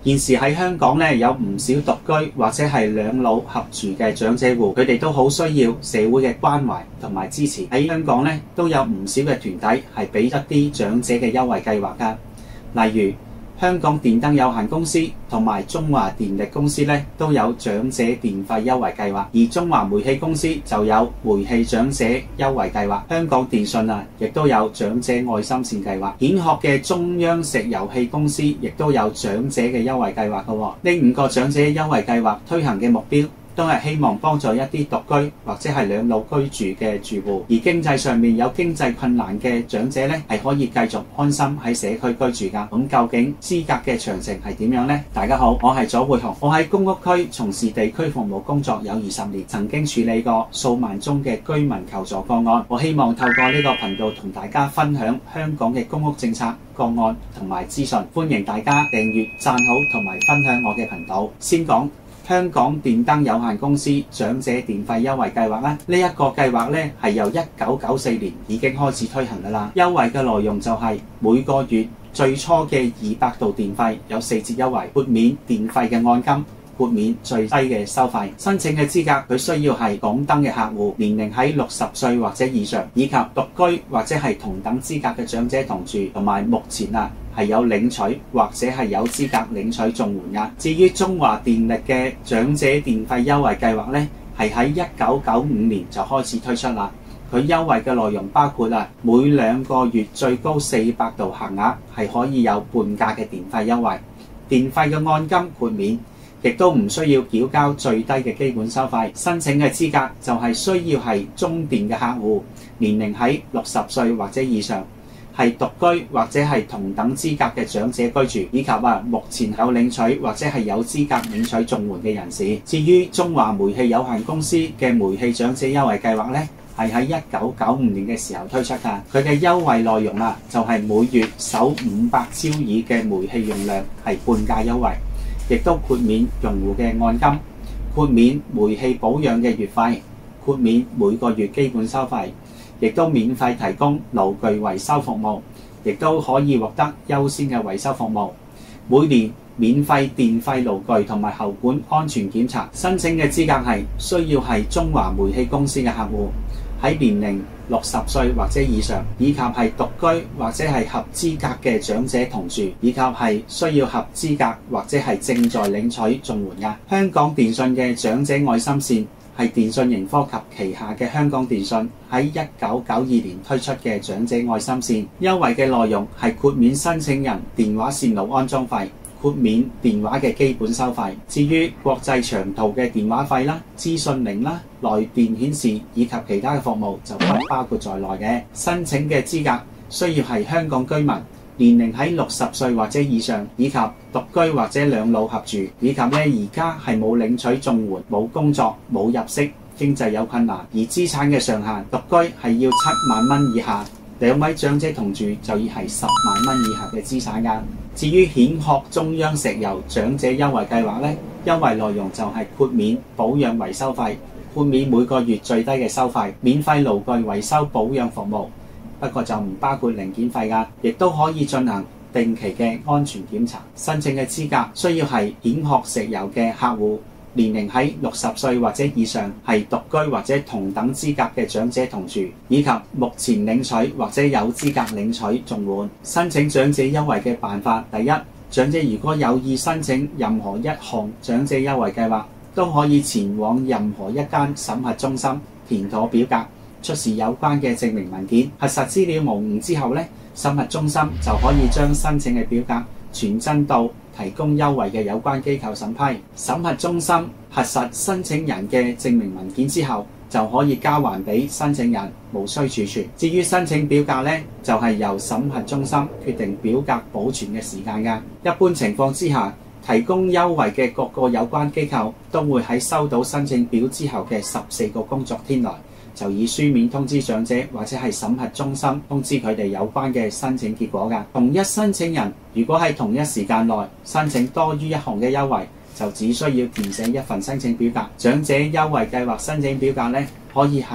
現時喺香港咧有唔少獨居或者係兩老合住嘅長者戶，佢哋都好需要社會嘅關懷同埋支持。喺香港咧都有唔少嘅團體係俾一啲長者嘅優惠計劃㗎，例如香港電燈有限公司同埋中華電力公司咧都有長者電費優惠計劃，而中華煤氣公司就有煤氣長者優惠計劃。香港電訊亦都有長者愛心線計劃。蜆殼嘅中央石油氣公司亦都有長者嘅優惠計劃㗎。呢5個長者優惠計劃推行嘅目標都係希望幫助一啲獨居或者係兩老居住嘅住戶，而經濟上面有經濟困難嘅長者咧，係可以繼續安心喺社區居住㗎。咁究竟資格嘅詳情係點樣呢？大家好，我係左匯雄，我喺公屋區從事地區服務工作有20年，曾經處理過數萬宗嘅居民求助個案。我希望透過呢個頻道同大家分享香港嘅公屋政策個案同埋資訊，歡迎大家訂閱、讚好同埋分享我嘅頻道。先講香港電燈有限公司長者電費優惠計劃啦，呢一個計劃咧係由1994年已經開始推行噶啦。優惠嘅內容就係每個月最初嘅200度電費有4折優惠，豁免電費嘅按金，豁免最低嘅收費。申請嘅資格佢需要係港燈嘅客戶，年齡喺60歲或者以上，以及獨居或者係同等資格嘅長者同住，同埋目前係有領取或者係有資格領取綜援㗎。至於中華電力嘅長者電費優惠計劃咧，係喺1995年就開始推出啦。佢優惠嘅內容包括每2個月最高400度限額係可以有半價嘅電費優惠，電費嘅按金豁免，亦都唔需要繳交最低嘅基本收費。申請嘅資格就係需要係中電嘅客戶，年齡喺60歲或者以上，係獨居或者係同等資格嘅長者居住，以及目前有領取或者係有資格領取綜援嘅人士。至於中華煤氣有限公司嘅煤氣長者優惠計劃咧，係喺1995年嘅時候推出㗎。佢嘅優惠內容就係每月首500焦耳嘅煤氣用量係半價優惠，亦都豁免用戶嘅按金，豁免煤氣保養嘅月費，豁免每個月基本收費，亦都免費提供爐具維修服務，亦都可以獲得優先嘅維修服務。每年免費電費爐具同埋喉管安全檢查。申請嘅資格係需要係中華煤氣公司嘅客戶，喺年齡60歲或者以上，以及係獨居或者係合資格嘅長者同住，以及係需要合資格或者係正在領取綜援㗎。香港電訊嘅長者愛心線係電訊盈科及旗下嘅香港電訊喺1992年推出嘅長者愛心線，優惠嘅內容係豁免申請人電話線路安裝費，豁免電話嘅基本收費。至於國際長途嘅電話費啦、資訊鈴啦、來電顯示以及其他嘅服務就不包括在內嘅。申請嘅資格需要係香港居民，年齡喺60歲或者以上，以及獨居或者兩老合住，以及而家係冇領取綜援、冇工作、冇入息、經濟有困難，而資產嘅上限獨居係要7萬蚊以下，2位長者同住就已係10萬蚊以下嘅資產㗎。至於蜆殼中央石油長者優惠計劃咧，優惠內容就係豁免保養維修費，豁免每個月最低嘅收費，免費爐具維修保養服務，不過就唔包括零件費㗎，亦都可以進行定期嘅安全檢查。申請嘅資格需要係蜆殼石油嘅客戶，年齡喺60歲或者以上，係獨居或者同等資格嘅長者同住，以及目前領取或者有資格領取綜援。申請長者優惠嘅辦法：第一，長者如果有意申請任何一項長者優惠計劃，都可以前往任何一間審核中心填妥表格，出示有關嘅證明文件，核實資料無誤之後咧，審核中心就可以將申請嘅表格傳真到提供優惠嘅有關機構審批。審核中心核實申請人嘅證明文件之後，就可以交還俾申請人，無需儲存。至於申請表格咧，就係由審核中心決定表格保存嘅時間㗎。一般情況之下，提供優惠嘅各個有關機構都會喺收到申請表之後嘅14個工作天內，就以書面通知長者或者係審核中心通知佢哋有關嘅申請結果㗎。同一申請人如果喺同一時間內申請多於一項嘅優惠，就只需要填寫一份申請表格。長者優惠計劃申請表格咧，可以喺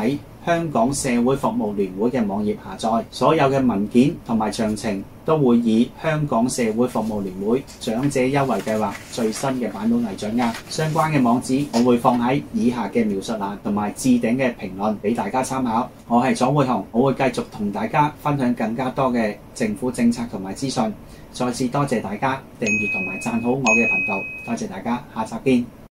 香港社會服務聯會嘅網頁下載，所有嘅文件同埋詳情都會以香港社會服務聯會長者優惠計劃最新嘅版本嚟掌握。相關嘅網址我會放喺以下嘅描述欄同埋置頂嘅評論俾大家參考。我係左會雄，我會繼續同大家分享更加多嘅政府政策同埋資訊。再次多謝大家訂閱同埋讚好我嘅頻道，多謝大家，下集見。